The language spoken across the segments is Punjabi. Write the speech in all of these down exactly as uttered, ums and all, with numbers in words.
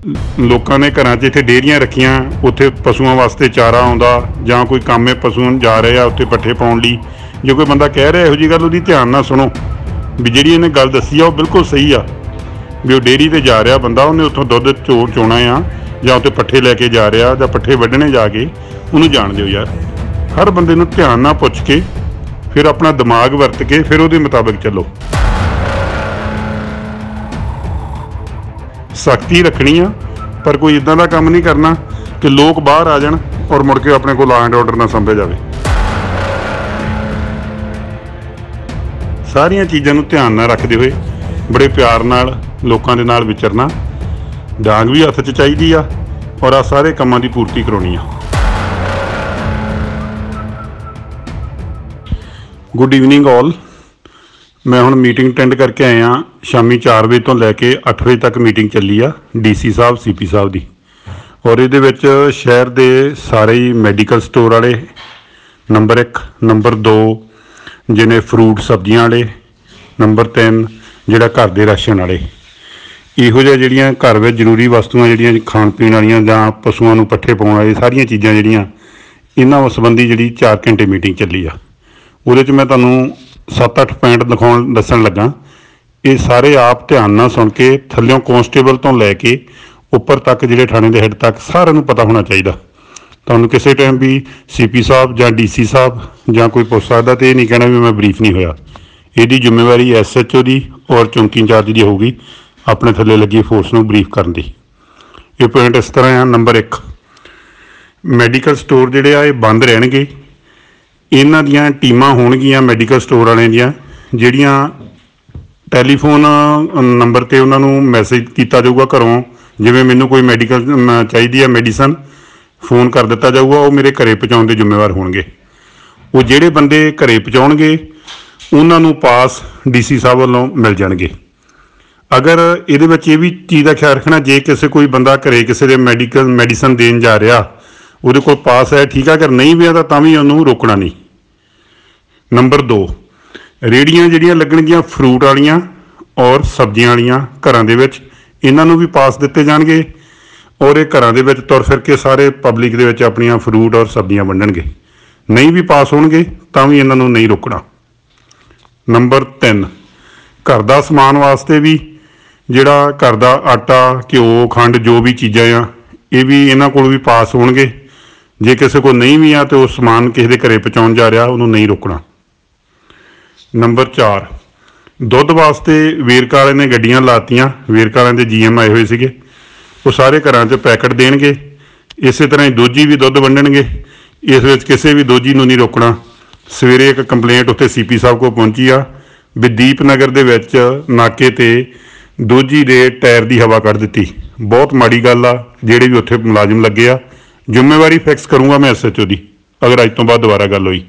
ਲੋਕਾਂ ਨੇ ਘਰਾਂ 'ਚ ਇੱਥੇ ਡੇਅਰੀਆਂ ਰੱਖੀਆਂ, ਉੱਥੇ ਪਸ਼ੂਆਂ ਵਾਸਤੇ ਚਾਰਾ ਆਉਂਦਾ ਜਾਂ ਕੋਈ ਕੰਮ ਹੈ ਪਸ਼ੂ ਜਾ ਰਹੇ ਆ ਉੱਥੇ ਪੱਠੇ ਪਾਉਣ ਲਈ। ਜੇ ਕੋਈ ਬੰਦਾ ਕਹਿ ਰਿਹਾ ਇਹੋ ਜਿਹੀ ਗੱਲ, ਉਹਦੀ ਧਿਆਨ ਨਾਲ ਸੁਣੋ ਵੀ ਜਿਹੜੀ ਇਹਨੇ ਗੱਲ ਦੱਸੀ ਆ ਉਹ ਬਿਲਕੁਲ ਸਹੀ ਆ। ਵੀ ਉਹ ਡੇਅਰੀ 'ਤੇ ਜਾ ਰਿਹਾ ਬੰਦਾ, ਉਹਨੇ ਉੱਥੋਂ ਦੁੱਧ ਚੋ ਚੋਣਾ ਆ ਜਾਂ ਉੱਥੇ ਪੱਠੇ ਲੈ ਕੇ ਜਾ ਰਿਹਾ ਜਾਂ ਪੱਠੇ ਵੱਢਣੇ ਜਾ ਕੇ, ਉਹਨੂੰ ਜਾਣ ਦਿਓ ਯਾਰ। ਹਰ ਬੰਦੇ ਨੂੰ ਧਿਆਨ ਨਾਲ ਪੁੱਛ ਕੇ ਫਿਰ ਆਪਣਾ ਦਿਮਾਗ ਵਰਤ ਕੇ ਫਿਰ ਉਹਦੇ ਮੁਤਾਬਕ ਚੱਲੋ। ਸਖਤੀ ਰੱਖਣੀ ਆ, ਪਰ ਕੋਈ ਇੱਦਾਂ ਦਾ ਕੰਮ ਨਹੀਂ ਕਰਨਾ ਕਿ ਲੋਕ ਬਾਹਰ ਆ ਜਾਣ ਔਰ ਮੁੜ ਕੇ ਆਪਣੇ ਕੋਲ ਲਾ ਐਂਡ ਆਰਡਰ ਨਾ ਸੰਭਿਆ ਜਾਵੇ। ਸਾਰੀਆਂ ਚੀਜ਼ਾਂ ਨੂੰ ਧਿਆਨ ਨਾਲ ਰੱਖਦੇ ਹੋਏ ਬੜੇ ਪਿਆਰ ਨਾਲ ਲੋਕਾਂ ਦੇ ਨਾਲ ਵਿਚਰਨਾ। ਡਾਂਗ ਵੀ ਹੱਥ 'ਚ ਚਾਹੀਦੀ ਆ ਔਰ ਆ ਸਾਰੇ ਕੰਮਾਂ ਦੀ ਪੂਰਤੀ ਕਰਾਉਣੀ ਆ। Good evening all. ਮੈਂ ਹੁਣ ਮੀਟਿੰਗ ਅਟੈਂਡ ਕਰਕੇ ਆਇਆ। ਸ਼ਾਮੀ ਚਾਰ ਵਜੇ ਤੋਂ ਲੈ ਕੇ ਅੱਠ ਵਜੇ ਤੱਕ ਮੀਟਿੰਗ ਚੱਲੀ ਆ ਡੀ ਸੀ ਸਾਹਿਬ ਸੀ ਪੀ ਸਾਹਿਬ ਦੀ। ਔਰ ਇਹਦੇ ਵਿੱਚ ਸ਼ਹਿਰ ਦੇ ਸਾਰੇ ਹੀ ਮੈਡੀਕਲ ਸਟੋਰ ਵਾਲੇ ਨੰਬਰ ਇੱਕ, ਨੰਬਰ ਦੋ ਜਿਹਨੇ ਫਰੂਟ ਸਬਜ਼ੀਆਂ ਵਾਲੇ, ਨੰਬਰ ਤਿੰਨ ਜਿਹੜਾ ਘਰ ਦੇ ਰਾਸ਼ਨ ਵਾਲੇ, ਇਹੋ ਜਿਹਾ ਜਿਹੜੀਆਂ ਘਰ ਵਿੱਚ ਜ਼ਰੂਰੀ ਵਸਤੂਆਂ ਜਿਹੜੀਆਂ ਖਾਣ ਪੀਣ ਵਾਲੀਆਂ ਜਾਂ ਪਸ਼ੂਆਂ ਨੂੰ ਪੱਠੇ ਪਾਉਣ ਵਾਲੀ ਸਾਰੀਆਂ ਚੀਜ਼ਾਂ ਜਿਹੜੀਆਂ ਇਹਨਾਂ ਸੰਬੰਧੀ ਜਿਹੜੀ ਚਾਰ ਘੰਟੇ ਮੀਟਿੰਗ ਚੱਲੀ ਆ। ਉਹਦੇ 'ਚ ਮੈਂ ਤੁਹਾਨੂੰ ਸੱਤ ਅੱਠ ਪੁਆਇੰਟ ਦਿਖਾਉਣ ਦੱਸਣ ਲੱਗਾ। ਇਹ ਸਾਰੇ ਆਪ ਧਿਆਨ ਨਾਲ ਸੁਣ ਕੇ ਥੱਲਿਓਂ ਕੌਂਸਟੇਬਲ ਤੋਂ ਲੈ ਕੇ ਉੱਪਰ ਤੱਕ ਜਿਹੜੇ ਥਾਣੇ ਦੇ ਹੈੱਡ ਤੱਕ ਸਾਰਿਆਂ ਨੂੰ ਪਤਾ ਹੋਣਾ ਚਾਹੀਦਾ। ਤੁਹਾਨੂੰ ਕਿਸੇ ਟਾਈਮ ਵੀ ਸੀ ਪੀ ਸਾਹਿਬ ਜਾਂ ਡੀ ਸੀ ਸਾਹਿਬ ਜਾਂ ਕੋਈ ਪੁੱਛ ਸਕਦਾ ਤੇ ਇਹ ਨਹੀਂ ਕਹਿਣਾ ਵੀ ਮੈਂ ਬਰੀਫ ਨਹੀਂ ਹੋਇਆ। ਇਹਦੀ ਜ਼ਿੰਮੇਵਾਰੀ ਐਸ ਐਚ ਓ ਦੀ ਔਰ ਚੌਂਕੀ ਇੰਚਾਰਜ ਦੀ ਹੋਊਗੀ ਆਪਣੇ ਥੱਲੇ ਲੱਗੀ ਫੋਰਸ ਨੂੰ ਬਰੀਫ ਕਰਨ ਦੀ। ਇਹ ਪੁਆਇੰਟ ਇਸ ਤਰ੍ਹਾਂ ਆ। ਨੰਬਰ ਇੱਕ, ਮੈਡੀਕਲ ਸਟੋਰ ਜਿਹੜੇ ਆ ਇਹ ਬੰਦ ਰਹਿਣਗੇ। ਇਹਨਾਂ ਦੀਆਂ ਟੀਮਾਂ ਹੋਣਗੀਆਂ ਮੈਡੀਕਲ ਸਟੋਰ ਵਾਲਿਆਂ ਦੀਆਂ, ਜਿਹੜੀਆਂ ਟੈਲੀਫੋਨ ਨੰਬਰ 'ਤੇ ਉਹਨਾਂ ਨੂੰ ਮੈਸੇਜ ਕੀਤਾ ਜਾਊਗਾ ਘਰੋਂ। ਜਿਵੇਂ ਮੈਨੂੰ ਕੋਈ ਮੈਡੀਕਲ ਚਾਹੀਦੀ ਹੈ ਮੈਡੀਸਨ, ਫੋਨ ਕਰ ਦਿੱਤਾ ਜਾਊਗਾ, ਉਹ ਮੇਰੇ ਘਰੇ ਪਹੁੰਚਾਉਣ ਦੇ ਜ਼ਿੰਮੇਵਾਰ ਹੋਣਗੇ। ਉਹ ਜਿਹੜੇ ਬੰਦੇ ਘਰੇ ਪਹੁੰਚਾਉਣਗੇ ਉਹਨਾਂ ਨੂੰ ਪਾਸ ਡੀ ਸੀ ਸਾਹਿਬ ਵੱਲੋਂ ਮਿਲ ਜਾਣਗੇ। ਅਗਰ ਇਹਦੇ ਵਿੱਚ ਇਹ ਵੀ ਚੀਜ਼ ਦਾ ਖਿਆਲ ਰੱਖਣਾ, ਜੇ ਕਿਸੇ ਕੋਈ ਬੰਦਾ ਘਰੇ ਕਿਸੇ ਦੇ ਮੈਡੀਕਲ ਮੈਡੀਸਨ ਦੇਣ ਜਾ ਰਿਹਾ, ਉਹਦੇ ਕੋਲ ਪਾਸ ਹੈ ਠੀਕ ਆ, ਅਗਰ ਨਹੀਂ ਵੀ ਆ ਤਾਂ ਵੀ ਉਹਨੂੰ ਰੋਕਣਾ ਨਹੀਂ। ਨੰਬਰ ਦੋ, ਰੇਹੜੀਆਂ ਜਿਹੜੀਆਂ ਲੱਗਣਗੀਆਂ ਫਰੂਟ ਵਾਲੀਆਂ ਔਰ ਸਬਜ਼ੀਆਂ ਵਾਲੀਆਂ ਘਰਾਂ ਦੇ ਵਿੱਚ, ਇਹਨਾਂ ਨੂੰ ਵੀ ਪਾਸ ਦਿੱਤੇ ਜਾਣਗੇ ਔਰ ਇਹ ਘਰਾਂ ਦੇ ਵਿੱਚ ਤੁਰ ਫਿਰ ਕੇ ਸਾਰੇ ਪਬਲਿਕ ਦੇ ਵਿੱਚ ਆਪਣੀਆਂ ਫਰੂਟ ਔਰ ਸਬਜ਼ੀਆਂ ਵੰਡਣਗੇ। ਨਹੀਂ ਵੀ ਪਾਸ ਹੋਣਗੇ ਤਾਂ ਵੀ ਇਹਨਾਂ ਨੂੰ ਨਹੀਂ ਰੋਕਣਾ। ਨੰਬਰ ਤਿੰਨ, ਘਰ ਦਾ ਸਮਾਨ ਵਾਸਤੇ ਵੀ ਜਿਹੜਾ ਘਰ ਦਾ ਆਟਾ, ਘਿਓ, ਖੰਡ ਜੋ ਵੀ ਚੀਜ਼ਾਂ ਆ ਇਹ ਵੀ ਇਹਨਾਂ ਕੋਲ ਵੀ ਪਾਸ ਹੋਣਗੇ। ਜੇ ਕਿਸੇ ਕੋਲ ਨਹੀਂ ਵੀ ਆ ਤਾਂ ਉਹ ਸਮਾਨ ਕਿਸੇ ਦੇ ਘਰੇ ਪਹੁੰਚਾਉਣ ਜਾ ਰਿਹਾ ਉਹਨੂੰ ਨਹੀਂ ਰੋਕਣਾ। ਨੰਬਰ ਚਾਰ, ਦੁੱਧ ਵਾਸਤੇ ਵੇਰਕਾ ਵਾਲੇ ਨੇ ਗੱਡੀਆਂ ਲਾਤੀਆਂ। ਵੇਰਕਾ ਵਾਲਿਆਂ ਦੇ ਜੀ ਐਮ ਆਏ ਹੋਏ ਸੀਗੇ, ਉਹ ਸਾਰੇ ਘਰਾਂ 'ਚ ਪੈਕਟ ਦੇਣਗੇ। ਇਸੇ ਤਰ੍ਹਾਂ ਹੀ ਦੋਜੀ ਵੀ ਦੁੱਧ ਵੰਡਣਗੇ। ਇਸ ਵਿੱਚ ਕਿਸੇ ਵੀ ਦੋਜੀ ਨੂੰ ਨਹੀਂ ਰੋਕਣਾ। ਸਵੇਰੇ ਇੱਕ ਕੰਪਲੇਂਟ ਉੱਥੇ ਸੀ ਪੀ ਸਾਹਿਬ ਕੋਲ ਪਹੁੰਚੀ ਆ ਵੀ ਦੀਪ ਨਗਰ ਦੇ ਵਿੱਚ ਨਾਕੇ 'ਤੇ ਦੋਜੀ ਦੇ ਟਾਇਰ ਦੀ ਹਵਾ ਕੱਢ ਦਿੱਤੀ। ਬਹੁਤ ਮਾੜੀ ਗੱਲ ਆ। ਜਿਹੜੇ ਵੀ ਉੱਥੇ ਮੁਲਾਜ਼ਮ ਲੱਗੇ ਆ, ਜ਼ਿੰਮੇਵਾਰੀ ਫਿਕਸ ਕਰੂੰਗਾ ਮੈਂ ਐਸ ਐਚ ਓ ਦੀ ਅਗਰ ਅੱਜ ਤੋਂ ਬਾਅਦ ਦੁਬਾਰਾ ਗੱਲ ਹੋਈ।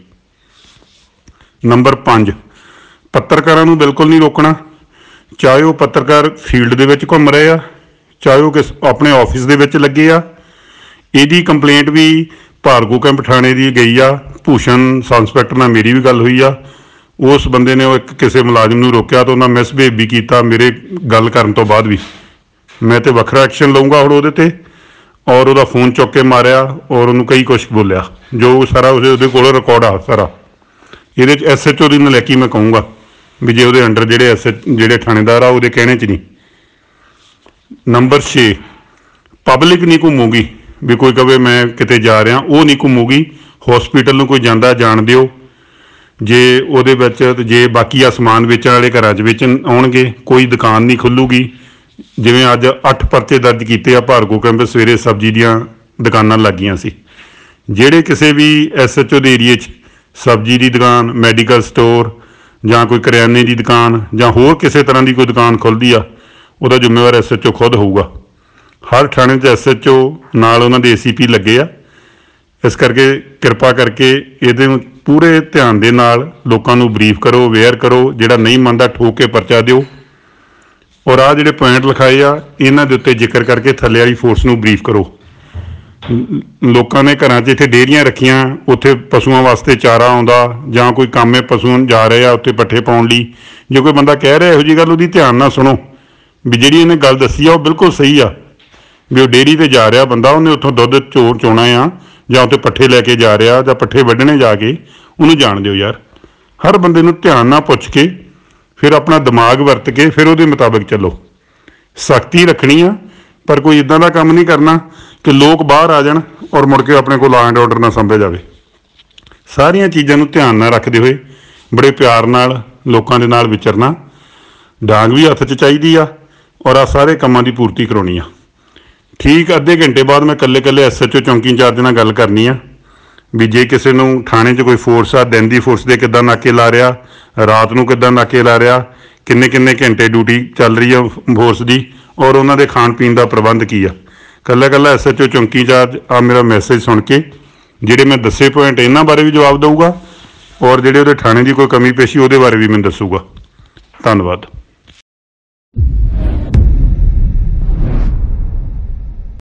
ਨੰਬਰ ਪੰਜ, ਪੱਤਰਕਾਰਾਂ ਨੂੰ ਬਿਲਕੁਲ ਨਹੀਂ ਰੋਕਣਾ। ਚਾਹੇ ਉਹ ਪੱਤਰਕਾਰ ਫੀਲਡ ਦੇ ਵਿੱਚ ਘੁੰਮ ਰਹੇ ਆ, ਚਾਹੇ ਉਹ ਕਿਸ ਆਪਣੇ ਆਫਿਸ ਦੇ ਵਿੱਚ ਲੱਗੇ ਆ। ਇਹਦੀ ਕੰਪਲੇਂਟ ਵੀ ਭਾਰਗੋ ਕੈਂਪ ਥਾਣੇ ਦੀ ਗਈ ਆ। ਭੂਸ਼ਣ ਸਬ ਇੰਸਪੈਕਟਰ ਨਾਲ ਮੇਰੀ ਵੀ ਗੱਲ ਹੋਈ ਆ। ਉਸ ਬੰਦੇ ਨੇ ਉਹ ਇੱਕ ਕਿਸੇ ਮੁਲਾਜ਼ਮ ਨੂੰ ਰੋਕਿਆ ਤਾਂ ਉਹਨਾਂ ਮਿਸਬਿਹੇਵ ਵੀ ਕੀਤਾ ਮੇਰੇ ਗੱਲ ਕਰਨ ਤੋਂ ਬਾਅਦ ਵੀ। ਮੈਂ ਤਾਂ ਵੱਖਰਾ ਐਕਸ਼ਨ ਲਊਂਗਾ ਹੁਣ ਉਹਦੇ 'ਤੇ। ਔਰ ਉਹਦਾ ਫੋਨ ਚੁੱਕ ਕੇ ਮਾਰਿਆ ਔਰ ਉਹਨੂੰ ਕਈ ਕੁਛ ਬੋਲਿਆ, ਜੋ ਸਾਰਾ ਉਹਦੇ ਉਹਦੇ ਕੋਲ ਰਿਕਾਰਡ ਆ ਸਾਰਾ। ਇਹਦੇ 'ਚ ਐਸ ਐਚ ਓ ਦੀ ਨਲਾਇਕੀ ਮੈਂ ਕਹੂੰਗਾ ਵੀ ਜੇ ਉਹਦੇ ਅੰਡਰ ਜਿਹੜੇ ਐਸ ਐਚ ਜਿਹੜੇ ਥਾਣੇਦਾਰ ਆ ਉਹਦੇ ਕਹਿਣੇ 'ਚ ਨਹੀਂ। ਨੰਬਰ ਛੇ, ਪਬਲਿਕ ਨਹੀਂ ਘੁੰਮੂਗੀ ਵੀ ਕੋਈ ਕਵੇ ਮੈਂ ਕਿਤੇ ਜਾ ਰਿਹਾ, ਉਹ ਨਹੀਂ ਘੁੰਮੂਗੀ। ਹੋਸਪੀਟਲ ਨੂੰ ਕੋਈ ਜਾਂਦਾ ਜਾਣ ਦਿਓ। ਜੇ ਉਹਦੇ ਵਿੱਚ ਜੇ ਬਾਕੀ ਆ ਸਮਾਨ ਵੇਚਣ ਵਾਲੇ ਘਰਾਂ 'ਚ ਵੇਚਣ ਆਉਣਗੇ, ਕੋਈ ਦੁਕਾਨ ਨਹੀਂ ਖੁੱਲੂਗੀ। ਜਿਵੇਂ ਅੱਜ ਅੱਠ ਪਰਚੇ ਦਰਜ ਕੀਤੇ ਆ ਭਾਰਗੋ ਕੈਂਪ, ਸਵੇਰੇ ਸਬਜ਼ੀ ਦੀਆਂ ਦੁਕਾਨਾਂ ਲੱਗੀਆਂ ਸੀ। ਜਿਹੜੇ ਕਿਸੇ ਵੀ ਐਸ ਐਚ ਓ ਦੇ ਏਰੀਏ 'ਚ ਸਬਜ਼ੀ ਦੀ ਦੁਕਾਨ, ਮੈਡੀਕਲ ਸਟੋਰ ਜਾਂ ਕੋਈ ਕਰਿਆਨੇ ਦੀ ਦੁਕਾਨ ਜਾਂ ਹੋਰ ਕਿਸੇ ਤਰ੍ਹਾਂ ਦੀ ਕੋਈ ਦੁਕਾਨ ਖੁੱਲ੍ਹਦੀ ਆ, ਉਹਦਾ ਜ਼ਿੰਮੇਵਾਰ ਐਸ ਐਚ ਓ ਖੁਦ ਹੋਊਗਾ। ਹਰ ਥਾਣੇ 'ਚ ਐਸ ਐਚ ਓ ਨਾਲ ਉਹਨਾਂ ਦੇ ਏ ਸੀ ਪੀ ਲੱਗੇ ਆ। ਇਸ ਕਰਕੇ ਕਿਰਪਾ ਕਰਕੇ ਇਹਦੇ ਨੂੰ ਪੂਰੇ ਧਿਆਨ ਦੇ ਨਾਲ ਲੋਕਾਂ ਨੂੰ ਬਰੀਫ ਕਰੋ, ਅਵੇਅਰ ਕਰੋ। ਜਿਹੜਾ ਨਹੀਂ ਮੰਨਦਾ ਠੋਕ ਕੇ ਪਰਚਾ ਦਿਓ। ਔਰ ਆਹ ਜਿਹੜੇ ਪੁਆਇੰਟ ਲਿਖਾਏ ਆ ਇਹਨਾਂ ਦੇ ਉੱਤੇ ਜ਼ਿਕਰ ਕਰਕੇ ਥੱਲੇ ਵਾਲੀ ਫੋਰਸ ਨੂੰ ਬਰੀਫ ਕਰੋ। ਲੋਕਾਂ ਨੇ ਘਰਾਂ 'ਚ ਇੱਥੇ ਡੇਅਰੀਆਂ ਰੱਖੀਆਂ, ਉੱਥੇ ਪਸ਼ੂਆਂ ਵਾਸਤੇ ਚਾਰਾ ਆਉਂਦਾ ਜਾਂ ਕੋਈ ਕੰਮ ਹੈ ਪਸ਼ੂ ਜਾ ਰਹੇ ਆ ਉੱਥੇ ਪੱਠੇ ਪਾਉਣ ਲਈ। ਜੇ ਕੋਈ ਬੰਦਾ ਕਹਿ ਰਿਹਾ ਇਹੋ ਜਿਹੀ ਗੱਲ, ਉਹਦੀ ਧਿਆਨ ਨਾਲ ਸੁਣੋ ਵੀ ਜਿਹੜੀ ਇਹਨੇ ਗੱਲ ਦੱਸੀ ਆ ਉਹ ਬਿਲਕੁਲ ਸਹੀ ਆ। ਵੀ ਉਹ ਡੇਅਰੀ ਤੇ ਜਾ ਰਿਹਾ ਬੰਦਾ, ਉਹਨੇ ਉੱਥੋਂ ਦੁੱਧ ਚੋ ਚੋਣਾ ਆ ਜਾਂ ਉੱਥੇ ਪੱਠੇ ਲੈ ਕੇ ਜਾ ਰਿਹਾ ਜਾਂ ਪੱਠੇ ਵੱਢਣੇ ਜਾ ਕੇ, ਉਹਨੂੰ ਜਾਣ ਦਿਓ ਯਾਰ। ਹਰ ਬੰਦੇ ਨੂੰ ਧਿਆਨ ਨਾਲ ਪੁੱਛ ਕੇ ਫਿਰ ਆਪਣਾ ਦਿਮਾਗ ਵਰਤ ਕੇ ਫਿਰ ਉਹਦੇ ਮੁਤਾਬਿਕ ਚੱਲੋ। ਸਖਤੀ ਰੱਖਣੀ ਆ, ਪਰ ਕੋਈ ਇੱਦਾਂ ਦਾ ਕੰਮ ਨਹੀਂ ਕਰਨਾ ਕਿ ਲੋਕ ਬਾਹਰ ਆ ਜਾਣ ਔਰ ਮੁੜ ਕੇ ਆਪਣੇ ਕੋਲ ਲਾ ਐਂਡ ਆਰਡਰ ਨਾ ਸੰਭਿਆ ਜਾਵੇ। ਸਾਰੀਆਂ ਚੀਜ਼ਾਂ ਨੂੰ ਧਿਆਨ ਨਾਲ ਰੱਖਦੇ ਹੋਏ ਬੜੇ ਪਿਆਰ ਨਾਲ ਲੋਕਾਂ ਦੇ ਨਾਲ ਵਿਚਰਨਾ, ਡਾਂਗ ਵੀ ਹੱਥ 'ਚ ਚਾਹੀਦੀ ਆ ਔਰ ਆ ਸਾਰੇ ਕੰਮਾਂ ਦੀ ਪੂਰਤੀ ਕਰਾਉਣੀ ਆ। ਠੀਕ ਅੱਧੇ ਘੰਟੇ ਬਾਅਦ ਮੈਂ ਇਕੱਲੇ ਇਕੱਲੇ ਐਸ ਐਚ ਓ ਚੌਂਕੀ ਇੰਚਾਰਜ ਨਾਲ ਗੱਲ ਕਰਨੀ ਆ ਵੀ ਜੇ ਕਿਸੇ ਨੂੰ ਥਾਣੇ 'ਚ ਕੋਈ ਫੋਰਸ ਆ, ਦਿਨ ਦੀ ਫੋਰਸ ਦੇ ਕਿੱਦਾਂ ਨਾਕੇ ਲਾ ਰਿਹਾ, ਰਾਤ ਨੂੰ ਕਿੱਦਾਂ ਨਾਕੇ ਲਾ ਰਿਹਾ, ਕਿੰਨੇ ਕਿੰਨੇ ਘੰਟੇ ਡਿਊਟੀ ਚੱਲ ਰਹੀ ਆ ਫੋਰਸ ਦੀ, ਔਰ ਉਹਨਾਂ ਦੇ ਖਾਣ ਪੀਣ ਦਾ ਪ੍ਰਬੰਧ ਕੀ ਆ। ਇਕੱਲਾ ਇਕੱਲਾ ਐਸ ਐਚ ਓ ਚੌਂਕੀ ਇੰਚਾਰਜ ਆ ਮੇਰਾ ਮੈਸੇਜ ਸੁਣ ਕੇ ਜਿਹੜੇ ਮੈਂ ਦੱਸੇ ਪੁਆਇੰਟ ਇਹਨਾਂ ਬਾਰੇ ਵੀ ਜਵਾਬ ਦਊਗਾ, ਔਰ ਜਿਹੜੇ ਉਹਦੇ ਥਾਣੇ ਦੀ ਕੋਈ ਕਮੀ ਪੇਸ਼ੀ ਉਹਦੇ ਬਾਰੇ ਵੀ ਮੈਨੂੰ ਦੱਸੂਗਾ। ਧੰਨਵਾਦ।